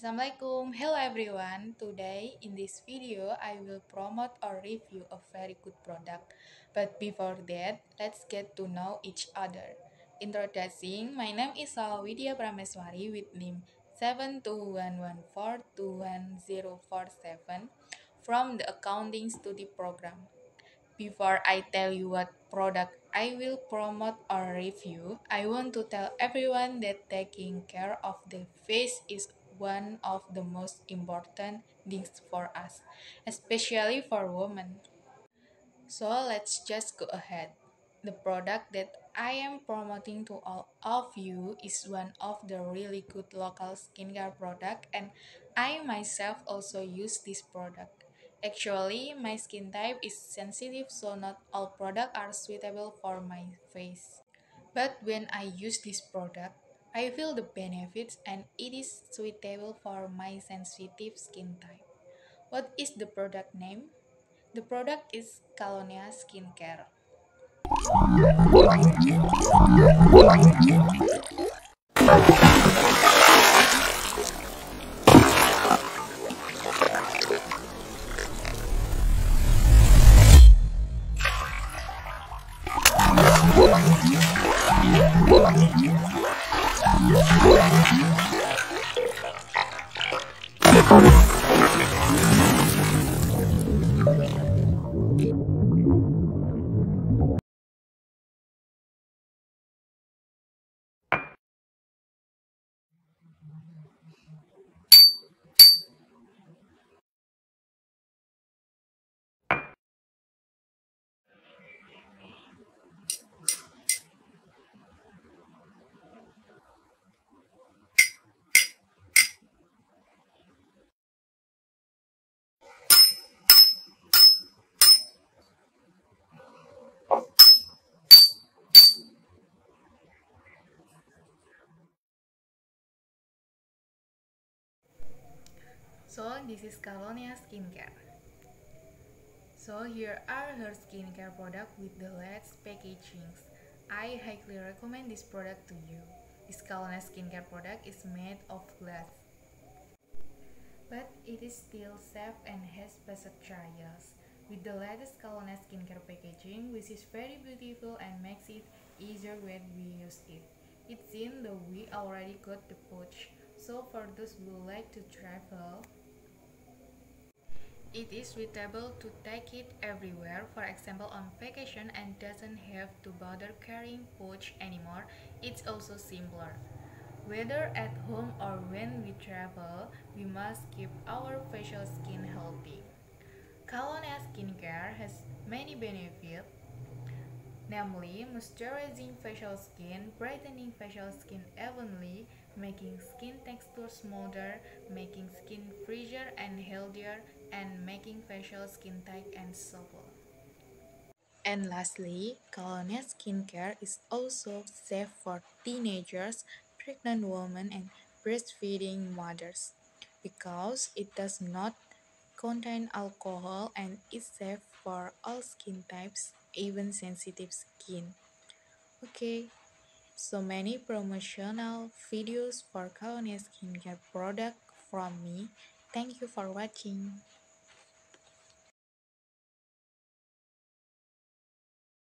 Assalamualaikum, hello everyone. Today in this video I will promote or review a very good product. But before that, let's get to know each other. Introducing, my name is Widya Prameswari with NIM 7211421047 from the Accounting Study Program. Before I tell you what product I will promote or review, I want to tell everyone that taking care of the face is one of the most important things for us, especially for women. So let's just go ahead. The product that I am promoting to all of you is one of the really good local skincare product, and I myself also use this product. Actually, my skin type is sensitive, so not all products are suitable for my face. But when I use this product, I feel the benefits and it is suitable for my sensitive skin type. What is the product name? The product is Calonia Skincare. So this is Calonia Skincare. So here are her skincare product with the latest packagings. I highly recommend this product to you. This Calonia Skincare product is made of glass, but it is still safe and has passed trials. With the latest Calonia Skincare packaging, which is very beautiful and makes it easier when we use it. It seems that we already got the pouch. So for those who like to travel, it is suitable to take it everywhere, for example on vacation, and doesn't have to bother carrying pouch anymore. It's also simpler. Whether at home or when we travel, we must keep our facial skin healthy. Calonia Skincare has many benefits, namely moisturizing facial skin, brightening facial skin evenly, making skin texture smoother, making skin fresher and healthier, and making facial skin tight and supple. And lastly, Colonia Skincare is also safe for teenagers, pregnant women, and breastfeeding mothers because it does not contain alcohol and is safe for all skin types, even sensitive skin. Okay, so many promotional videos for Colonia Skincare product from me. Thank you for watching.